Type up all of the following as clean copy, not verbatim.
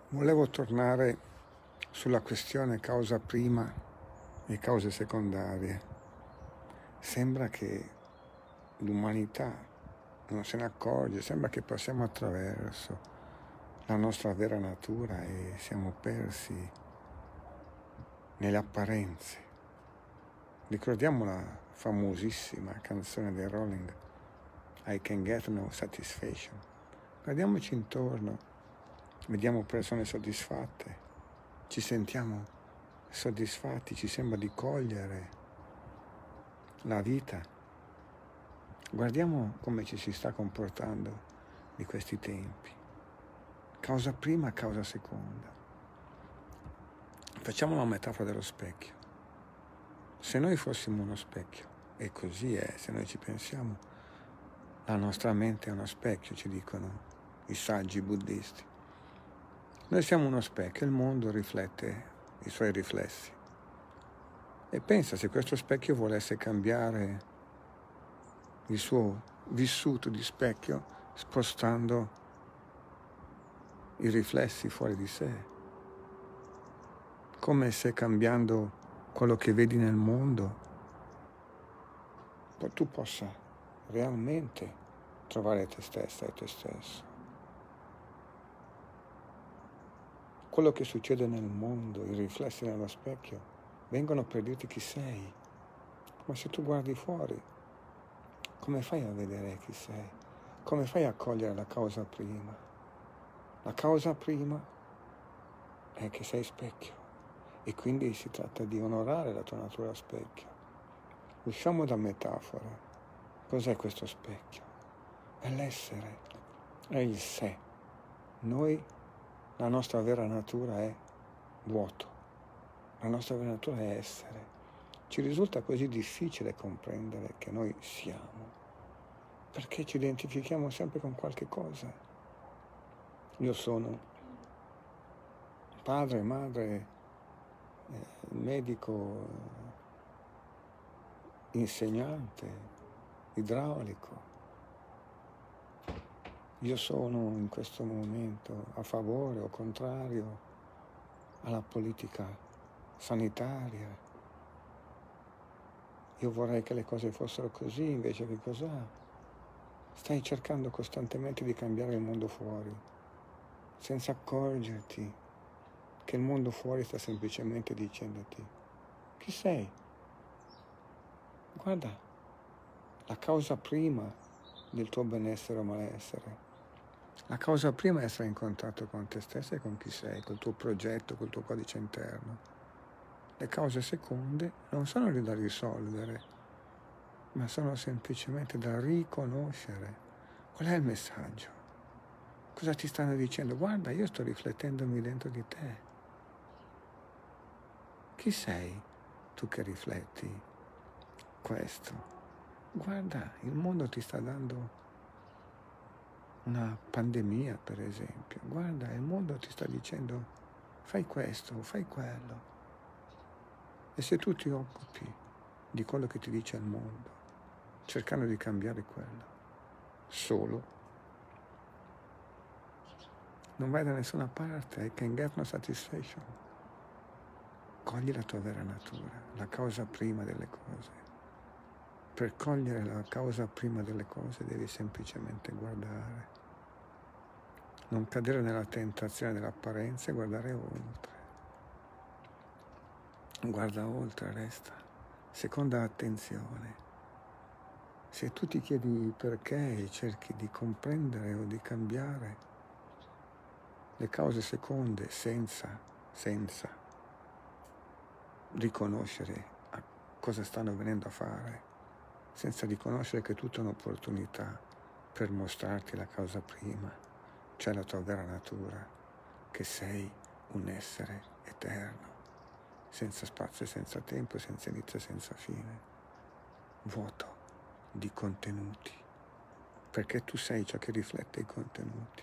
Volevo tornare sulla questione causa prima e cause secondarie. Sembra che l'umanità non se ne accorge, sembra che passiamo attraverso la nostra vera natura e siamo persi nelle apparenze. Ricordiamo la famosissima canzone dei Rolling, I Can Get No Satisfaction. Guardiamoci intorno, vediamo persone soddisfatte, ci sentiamo soddisfatti, ci sembra di cogliere la vita. Guardiamo come ci si sta comportando di questi tempi. Causa prima, causa seconda. Facciamo una metafora dello specchio. Se noi fossimo uno specchio, e così è, se noi ci pensiamo, la nostra mente è uno specchio, ci dicono i saggi buddisti. Noi siamo uno specchio, il mondo riflette i suoi riflessi. E pensa se questo specchio volesse cambiare il suo vissuto di specchio spostando i riflessi fuori di sé, come se cambiando quello che vedi nel mondo tu possa realmente trovare te stessa e te stesso. Quello che succede nel mondo, i riflessi nello specchio, vengono per dirti chi sei. Ma se tu guardi fuori, come fai a vedere chi sei? Come fai a cogliere la causa prima? La causa prima è che sei specchio e quindi si tratta di onorare la tua natura specchio. Usciamo da metafora. Cos'è questo specchio? È l'essere, è il sé. Noi, la nostra vera natura è vuoto. La nostra vera natura è essere. Ci risulta così difficile comprendere che noi siamo, perché ci identifichiamo sempre con qualche cosa. Io sono padre, madre, medico, insegnante, idraulico. Io sono in questo momento a favore o contrario alla politica sanitaria. Io vorrei che le cose fossero così invece che cos'ha. Stai cercando costantemente di cambiare il mondo fuori, senza accorgerti che il mondo fuori sta semplicemente dicendoti chi sei. Guarda, la causa prima del tuo benessere o malessere. La causa prima è essere in contatto con te stesso e con chi sei, col tuo progetto, col tuo codice interno. Le cause seconde non sono lì da risolvere, ma sono semplicemente da riconoscere. Qual è il messaggio? Cosa ti stanno dicendo? Guarda, io sto riflettendomi dentro di te. Chi sei tu che rifletti questo? Guarda, il mondo ti sta dando una pandemia, per esempio. Guarda, il mondo ti sta dicendo fai questo, fai quello. E se tu ti occupi di quello che ti dice il mondo, cercando di cambiare quello, solo, non vai da nessuna parte, I can get no satisfaction. Cogli la tua vera natura, la causa prima delle cose. Per cogliere la causa prima delle cose devi semplicemente guardare. Non cadere nella tentazione dell'apparenza e guardare oltre. Guarda oltre, resta. Seconda attenzione. Se tu ti chiedi perché e cerchi di comprendere o di cambiare le cause seconde senza riconoscere a cosa stanno venendo a fare, senza riconoscere che è tutta un'opportunità per mostrarti la causa prima, cioè la tua vera natura, che sei un essere eterno, senza spazio e senza tempo, senza inizio e senza fine, vuoto di contenuti, perché tu sei ciò che riflette i contenuti.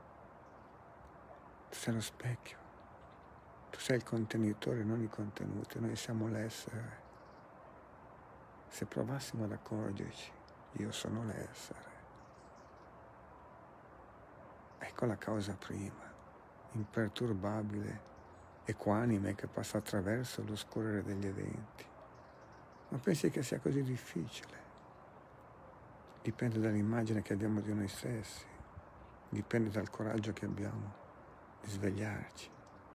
Tu sei lo specchio, tu sei il contenitore, non i contenuti, noi siamo l'essere. Se provassimo ad accorgerci, io sono l'essere. Ecco la causa prima, imperturbabile, equanime che passa attraverso lo scorrere degli eventi. Ma pensi che sia così difficile? Dipende dall'immagine che abbiamo di noi stessi, dipende dal coraggio che abbiamo di svegliarci.